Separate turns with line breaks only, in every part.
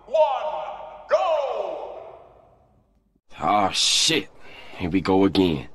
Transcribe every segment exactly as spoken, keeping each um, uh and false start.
one, go!
Oh shit, here we go again.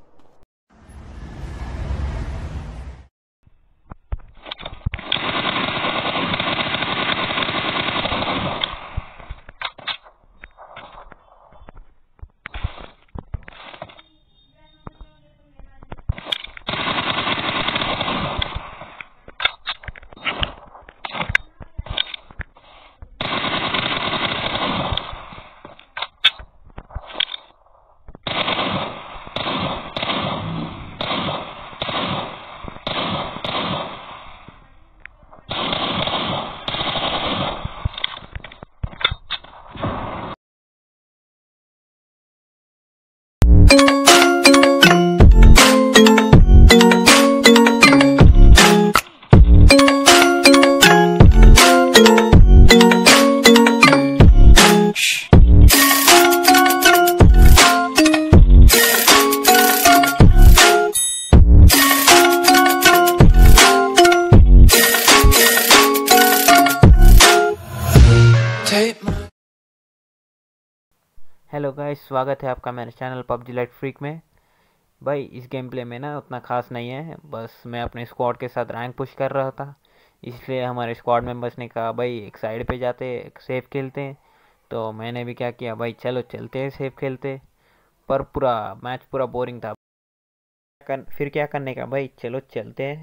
Hello guys, स्वागत है आपका मेरे चैनल पबजी लाइट फ्रीक में। भाई इस गेम प्ले में ना उतना खास नहीं है, बस मैं अपने स्क्वाड के साथ रैंक पुश कर रहा था, इसलिए हमारे स्क्वाड मेंबर्स ने कहा भाई एक साइड पे जाते एक सेफ खेलते हैं। तो मैंने भी क्या किया भाई, चलो चलते हैं सेफ खेलते। पर पूरा मैच पूरा बोरिंग था। कर, फिर क्या करने का भाई, चलो चलते हैं।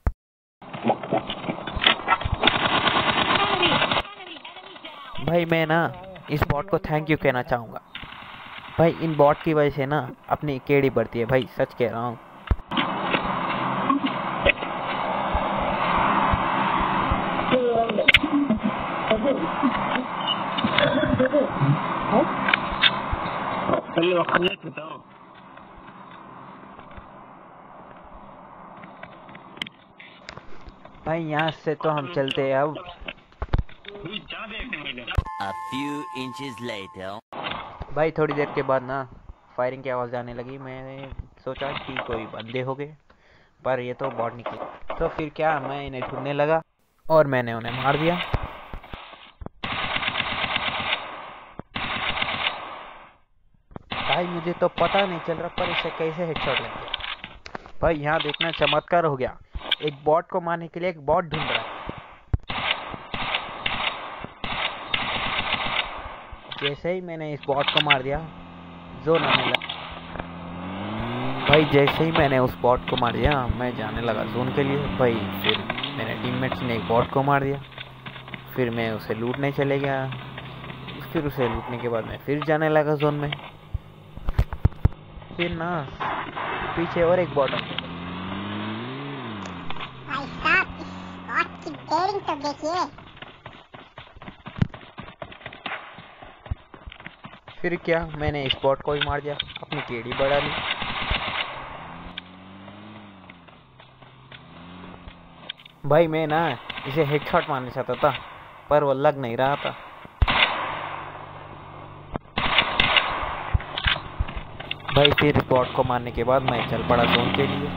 भाई मैं ना इस बॉट को थैंक यू कहना चाहूँगा। भाई इन बॉट की वजह से ना अपनी केड़ी बढ़ती है भाई, सच कह रहा हूँ। भाई यहाँ से तो हम चलते हैं अब।
A few inches later.
भाई थोड़ी देर के बाद ना फायरिंग की आवाज़ आने लगी। मैंने सोचा कि कोई बंदे हो गए, पर ये तो बॉट निकले। तो फिर क्या, मैं इन्हें ढूंढने लगा और मैंने उन्हें मार दिया। भाई मुझे तो पता नहीं चल रहा पर इसे कैसे हेडशॉट लग गया। भाई यहाँ देखना चमत्कार हो गया, एक बॉट को मारने के लिए एक बॉट ढूंढ रहा है। जैसे ही मैंने इस बॉट को मार दिया, जोन आने लगा। भाई जैसे ही मैंने उस बॉट को मार दिया, मैं जाने लगा जोन के लिए। भाई फिर मेरे टीममेट्स ने एक बॉट को मार दिया, फिर मैं उसे लूटने चले गया। फिर उसे लूटने के बाद मैं फिर जाने लगा जोन में। फिर ना पीछे और एक बॉट आ गया।
भाई साहब इस बॉट की डेयरिंग तो देखिए।
फिर क्या, मैंने इस बॉट को ही मार दिया, अपनी केड़ी बढ़ा ली। भाई मैं ना इसे हेडशॉट मारना चाहता था, पर वो लग नहीं रहा था। भाई फिर बॉट को मारने के बाद मैं चल पड़ा जोन के लिए।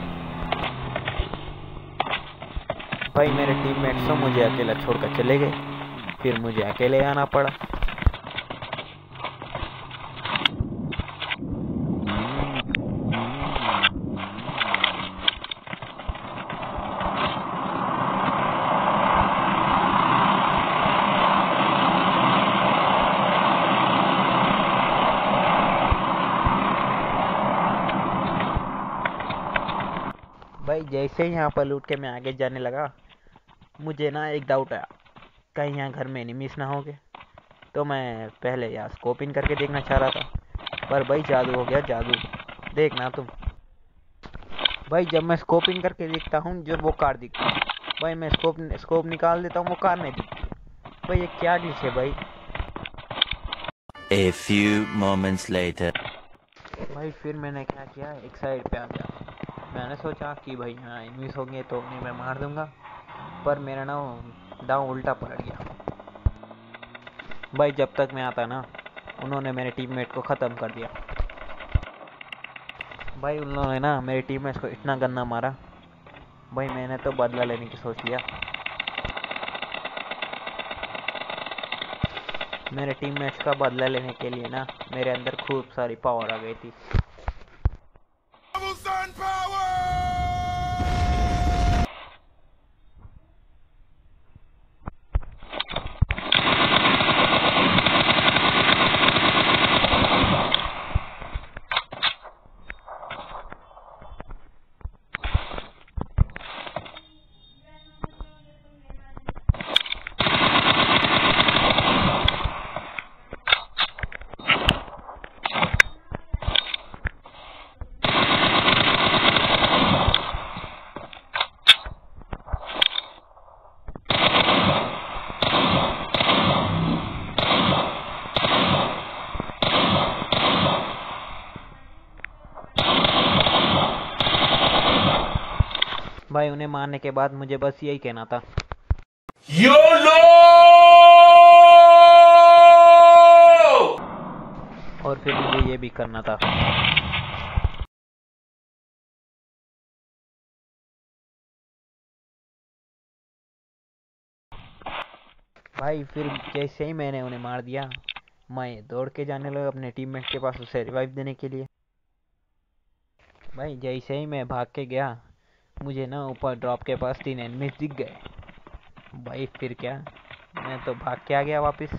भाई मेरे टीममेट्स तो मुझे अकेला छोड़कर चले गए, फिर मुझे अकेले आना पड़ा। भाई जैसे ही यहाँ पर लूट के मैं आगे जाने लगा, मुझे ना एक डाउट आया, कहीं यहाँ घर में एनिमीज ना होंगे। तो मैं पहले यहाँ स्कोप इन करके देखना चाह रहा था, पर भाई जादू हो गया जादू, देखना तुम। भाई जब मैं स्कोप इन करके देखता हूँ जो वो कार दिखती है, भाई मैं स्कोप स्कोप निकाल देता हूँ, वो कार नहीं दिखती। भाई ये क्या ग्लिच है भाई।
A few moments later.
भाई फिर मैंने क्या किया, एक साइड पे आ गया। मैंने सोचा कि भाई यहाँ एनिमीज होंगे तो उन्हें मैं मार दूंगा, पर मेरा ना दांव उल्टा पलट गया। भाई जब तक मैं आता ना, उन्होंने मेरे टीममेट को ख़त्म कर दिया। भाई उन्होंने ना मेरे टीममेट्स को इतना गंदा मारा, भाई मैंने तो बदला लेने की सोच लिया। मेरे टीममेट्स का बदला लेने के लिए ना मेरे अंदर खूब सारी पावर आ गई थी। भाई उन्हें मारने के बाद मुझे बस यही कहना था,
YOLO!
और फिर मुझे ये भी करना था। भाई फिर जैसे ही मैंने उन्हें मार दिया, मैं दौड़ के जाने लगा अपने टीममेट के पास उसे रिवाइव देने के लिए। भाई जैसे ही मैं भाग के गया, मुझे ना ऊपर ड्रॉप के पास तीन एनिमीज दिख गए। भाई फिर क्या, मैं तो भाग के आ गया वापस।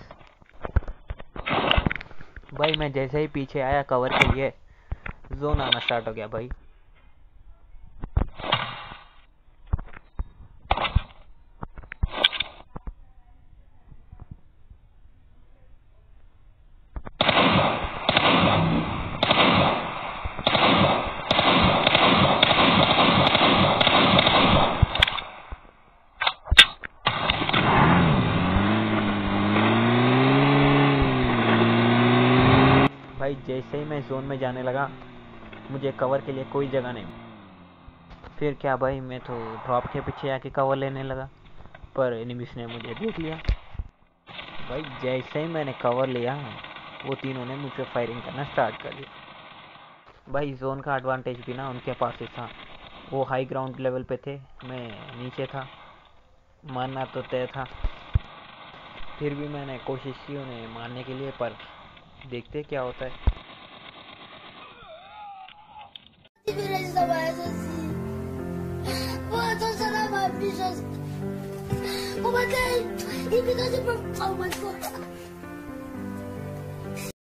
भाई मैं जैसे ही पीछे आया कवर के लिए, जोन आना स्टार्ट हो गया भाई। भाई जैसे ही मैं जोन में जाने लगा, मुझे कवर के लिए कोई जगह नहीं। फिर क्या भाई, मैं तो ड्रॉप के पीछे आके कवर लेने लगा, पर एनिमीज ने मुझे देख लिया। भाई जैसे ही मैंने कवर लिया, वो तीनों ने मुझ पे फायरिंग करना स्टार्ट कर दिया। भाई जोन का एडवांटेज भी ना उनके पास ही था। वो हाई ग्राउंड लेवल पे थे, मैं नीचे था। मारना तो तय था। फिर भी मैंने कोशिश की उन्हें मारने के लिए, पर देखते क्या होता है।
Oh my god! Even though